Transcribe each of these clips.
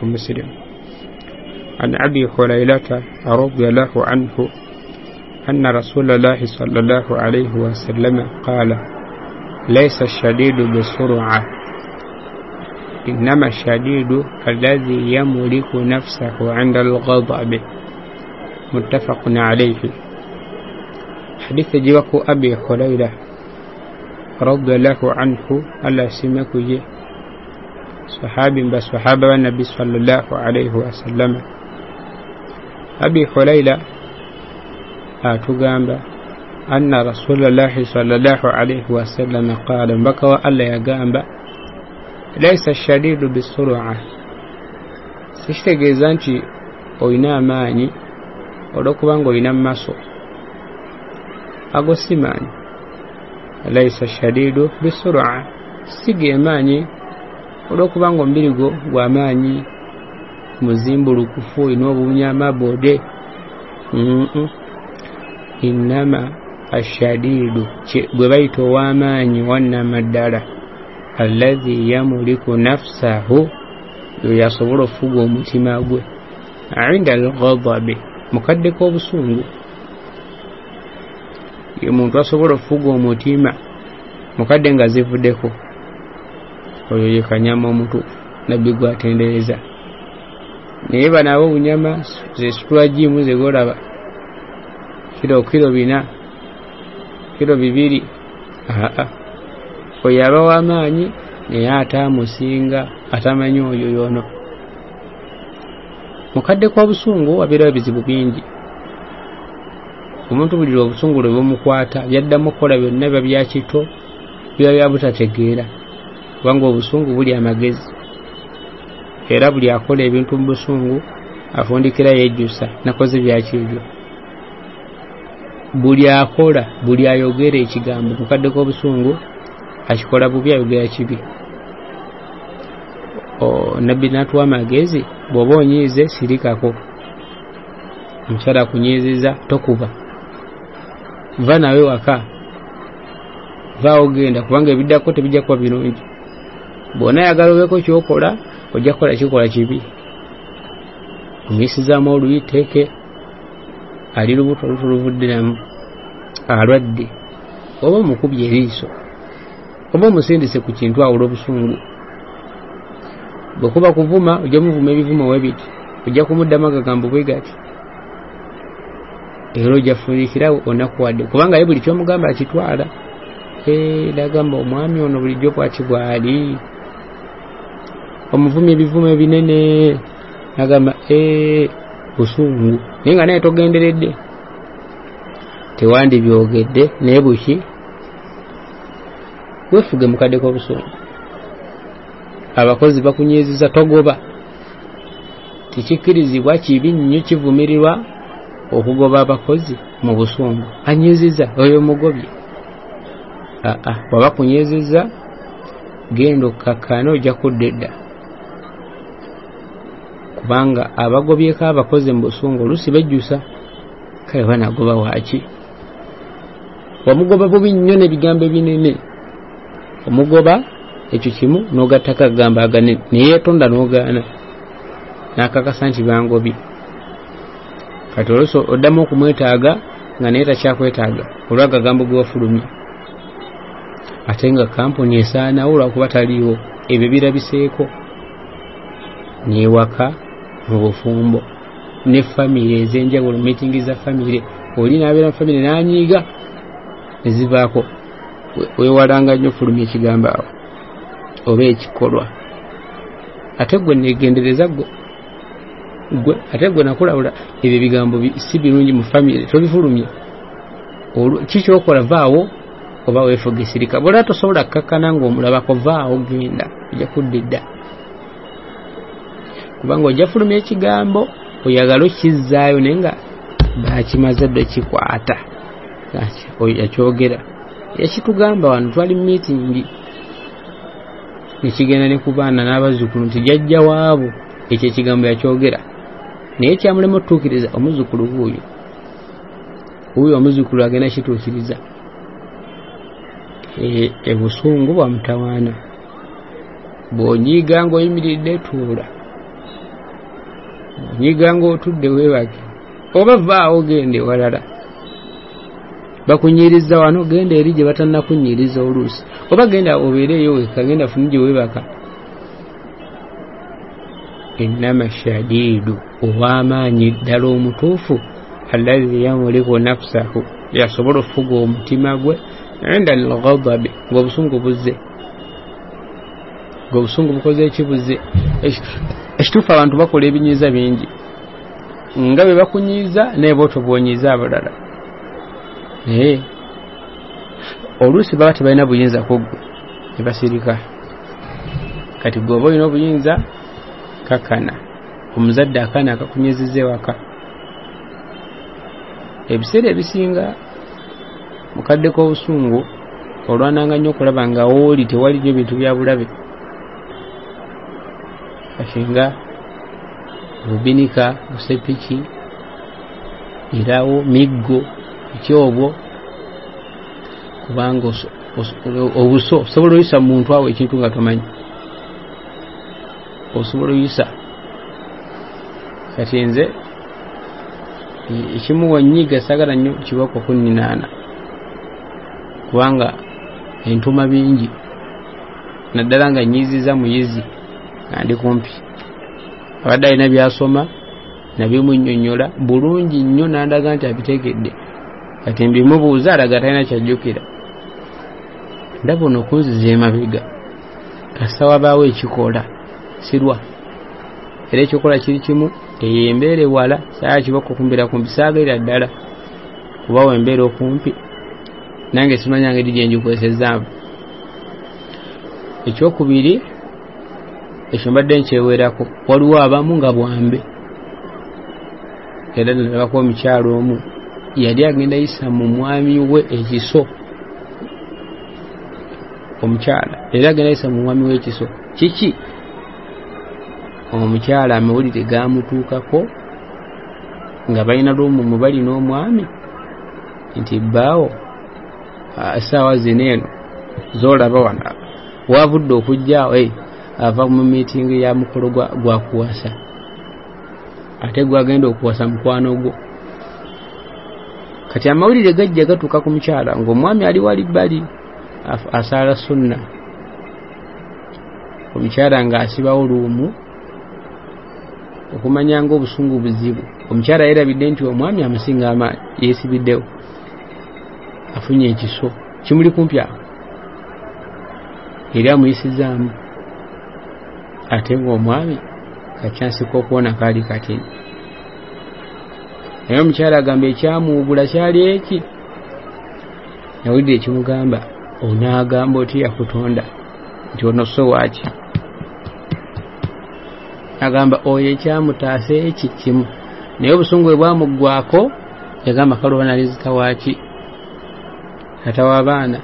مسلم. عن أبي هريرة رضي الله عنه أن رسول الله صلى الله عليه وسلم قال: ليس الشديد بسرعة إنما الشديد الذي يملك نفسه عند الغضب. متفق عليه. حديث جواكو أبي هريرة رضي الله عنه ألا سمكو صحابي بصحابة النبي صلى الله عليه وسلم. أبي هريرة أتغامب أن رسول الله صلى الله عليه وسلم قال: بكى ألا يغامب ليس الشديد بالسرعة. سيشتغيزا nti oyina amaanyi olw'okuba ng'olina maso ago si maanyi. laisa shadidu bisur'a, si ge maanyi olw'okuba ng'omubiri gwo gwa maanyi muzimbulukufu olina obunyama bode. Innama ashadidu gwe bayita ow'amaanyi wannama ddala alladhi yamuliku nafsahu, yo yasobola okufuga omutima gwe inda al-ghadabi, mukadde k'obusungu. Ye muntu asobola okufuga omutima mukadde nga zivuddeko, oyo ye kanyama omutuufu nabbi gwatendereza. Naye banabo obunyama zesitula jimu zegolaba kilo 4 kilo 2, oyo aba w'amaanyi naye ataamusinga, atamanyi oyo yono. Mukadde kw'obusungu wabeerawo ebizibu bingi. Omuntu buli obusungu lwe bumukwata yaddamu okukola byonna biba bya kito, biba bya butategeera, kubanga obusungu buli amagezi. Era buli akola ebintu mu busungu afundikira yejjusa nakoze byaki ebyo. Buli akola, buli ayogera ekigambo mukadde k'obusungu akikola bubi, ayogera kibi. Nabbi n'atuwa amagezi, bw'oba onyiize sirikako. Omukyala kunyiiziza tokuba, va nawe waka, va ogenda, kubanga ebiddako tebijja kuba birungi. Bw'ona ayagala obeeko kyokola ojja kukola kikola kibi. Omuyisizaamu oluyiteeke, ali lubuto lutuluvuddiramu, alwadde, oba omukubye eriiso, oba omusindise ku kintu awula obusungu. Bwekuba kuvuma ojja muvuma ebivumo webiti, ojja kumuddamu agagambo bwe gati, era ojja funikirawo onakuwadde, kubanga ye buli kyomugamba akitwala. Nagamba omwami ono bulijjo bwaki bwali, omuvumi ebivumo ebinene, nagamba busungu, naye nga naye togenderedde, tewandibyogedde naye buki, weefuge mukadde k'obusungu. Abakozi bakunyiiziza togoba, tikikkirizibwa, kibi nnyo, kivumirirwa okugoba abakozi mu busungu. Anyiiziza oyo mugobye. Bw'aba kunyiiziza genda okkakkana ojja kudda edda, kubanga abagobyeko abakozi mu busungu oluusi bejjusa. Kale banagoba waaki? Wamugoba bubi nnyo n'ebigambo ebinene, omugoba ekyo kimu n'ogattako agamba aganene, naye yeetonda n'ogaana n'akakasa nti bangobye. Kati oluusi oddamu okumwetaaga nga naye takyakwetaaga olw'agagambo ge wafulumya. Ate nga kampuni esaanawo lwakuba taliiwo, ebyo birabiseeko. N'ewaka mu bufumbo ne famire ez'enjawulo, miitingi za famire, oli n'abeera mu famire n'anyiiga nezivaako. Weewalanga nnyo ofulumya ekigambo awo oba ekikolwa. Ate gwe neegendereza gwe ate gwe nakulabula ebyo ebigambo si birungi mu famire, tobifulumya. Kikyokola vaawo oba weefuge sirika. Bw'olaba tosobola kkakkana ng'omulabako, vaawo genda, ojja kudda edda, kubanga ojja fulumya ekigambo oyagala okizzaayo naye nga bakimaze dde kikwata. Oyo yakyogera, yakitugamba wano, twali mu miitingi, nekigenda ne ku baana n'abazzukulu nti jjajja waabo ekyo ekigambo yakyogera, naye kyamulema otutuukiriza omuzzukulu wuuyo omuzzukulu agenda kituukiriza. Ebusungu bwa mutawaana, bw'onyiiga ng'oyimiridde tuula, nyiga ng'otudde weebake oba vaawo gende walala bakunyiriza wano genda eri gye batannakunyiriza oluusi oba genda obeereeyo weka genda funi gye weebaka innama shadiidu ow'amaanyi ddala omutuufu alladhi yamuliku nafsahu yasobola okufuga omutima gwe inda alghadabi ng'obusungu buzze ng'obusungu bukoze ekibuze ekituufu abantu bakola ebinyiiza bingi nga bwe bakunyiiza naye boto bwonyiiza abalala oluusi baba tebalina buyinza ku ggwe ne basirika kati gwe oba olina obuyinza kakana omuzadde akaana akakunyiiziza ewaka ebiseera ebisinga mukadde k'obusungu olwananga nnyo okulaba nga wooli tewali nnyo bintu bya bulabe kashinga bubinika busepiki irawo miggo ekyobwo kubanga obuso osobola oyisa mu muntu awo ekintu nga tomanyi osobola oyisa kati nze ekimu wanyiga sagala nnyo kiboko kunninaana kubanga entuma bingi naddala nga nyiiziza muyizi ndi kumpi abadde alina byasoma nabimunnyonnyola bulungi nnyo nandaga nti abitegedde kati mbimubuuza alaga talina kyajjukira ndaba ono okunziza emabega kasita wabaawo ekikola sirwa era ekikola kiri kimu eyo embeera ewala saa kiboko kumbira kumpi saagerera ddala kuba wembeera okumpi nange simanya ngeri gye njikwesezaamu ekyokubiri ekyo mbadde nkyeweerako waliwo abamu nga bwambe era nalabako omukyalo omu yali agenda yisa mu mwami we ekiso omukyala era agenda yisa mu mwami we ekiso kiki omukyala amawulire gamutuukako nga balina lw'omumu bali n'omwami nti bbaawo essaawa zino eno zoolaba wana wavudde okujjaawo ava mu miitingi ya mukolo gwa kuwasa ate gwagenda okuwasa mukwano gwo kati amawulire gajja gatuuka ku mukyala ng'omwami ali wali bbali asaala sunna omukyala ng'asibawo luumu okumanya ng'obusungu buzibu omukyala yeerabidde nti omwami amusinga amaanyi yeesibiddewo afunye ekiso kimuli kumpi awo era amuyisizaamu ate ng'omwami kakyansika okuwona kaali katini naye omukyala agamba ekyamuwugula kyali eki nawulidde ekimugamba onaagamba oti yakutonda nti ono so waaki agamba oyo ekyamutaasa eki kimu naye obusungu bwe bwamuggwako yagamba kale oba nalizita waaki tata w'abaana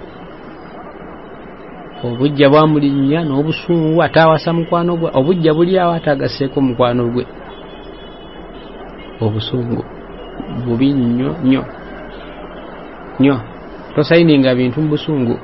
obujja bwamulinnya n'obusungu ate awasa mukwano gwe obujja buli awo ate agasseeko mukwano gwe obusungu bubi nnyo nnyo nnyo tosayininga bintu mu busungu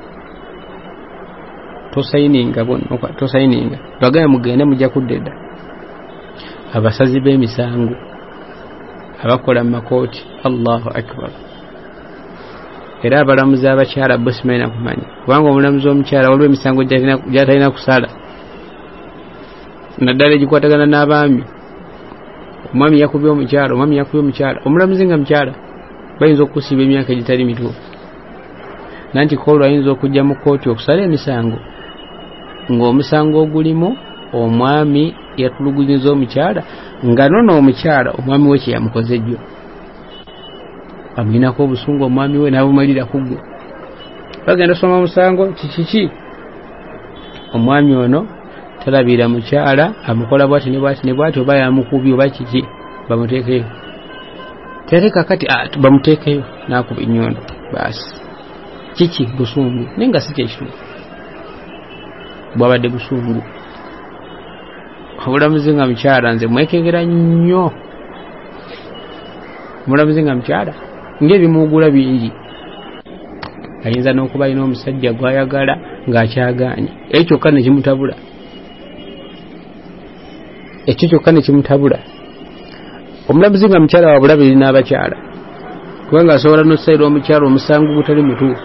tosayininga tosayininga twagaye mugende mujja kuddedda abasazi b'emisango abakola mu makooti allahu akbar era abalamuzi abakyala bo simanyi nakumanya kubanga omulamuzi omukyala waliwo emisango gyatalina kusala naddala egikwatagana n'abaami omwami yakubye omukyala omulamuzi nga mukyala bayinza okusiiba emyaka egitali mituufu nanti koolwo ayinza okujja mu kooti okusala emisango ng'omusango ogulimu omwami yatulugunyiza omukyala nga nono omukyala omwami we kye yamukoze jjo amuyinako obusungu omwami we n'abumalira ku ggwe bagenda soma musango kikiki omwami ono talabira mukyala amukola bwati ne bwati ne bwati oba yamukubye oba kiki bamuteekeyo tereka kati bamuteekeyo n'akuba ennyondo baasi kiki busungu naye nga si kyekituufu bwabadde busungu obulamuzi nga mukyala nze mwekengera nnyo omulamuzi nga mukyala ng'ebimuugula bingi ayinza n'okuba alina omusajja gw'ayagala ng'akyagaanye ekyo kyokka ne kimutabula omulamuzi nga mukyala wa bulabe erina abakyala kubanga asobola n'ossayira omukyala omusango gutali mutuufu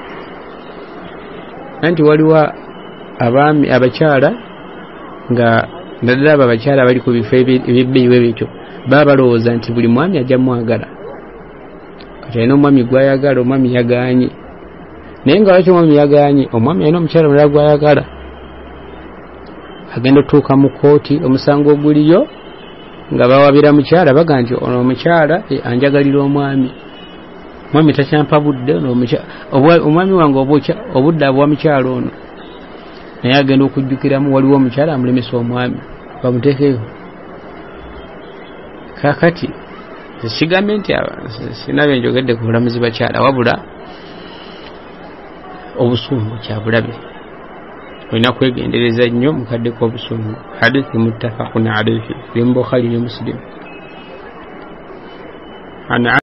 anti waliwo abaami abakyala nga naddala abo abakyala bali ku bifo ebyebbeeyiwe bityo baba balowooza nti buli mwami ajja mwagala kati alina omwami gwayagala omwami yagaanye naye nga lwaki omwami yagaanye omwami alina omukyala mulala gwayagala agenda otuuka mu kooti omusango oguliyo nga bawabira mukyala baga nti ono omukyala anjagalira omwami takyampa budde omwami wange obudde abwa mukyala ono naye agenda okujjukiramu waliwo omukyala amulemesa omwami bamuteekeyo kakati kigambe nti sinabe njogedde ku bulamuzi bakyala wabula obusungu kyabulabe olina kwegendereza nnyo mukadde k'obusungu hadithi muttafaqun alayhi li Bukhari ne Muslim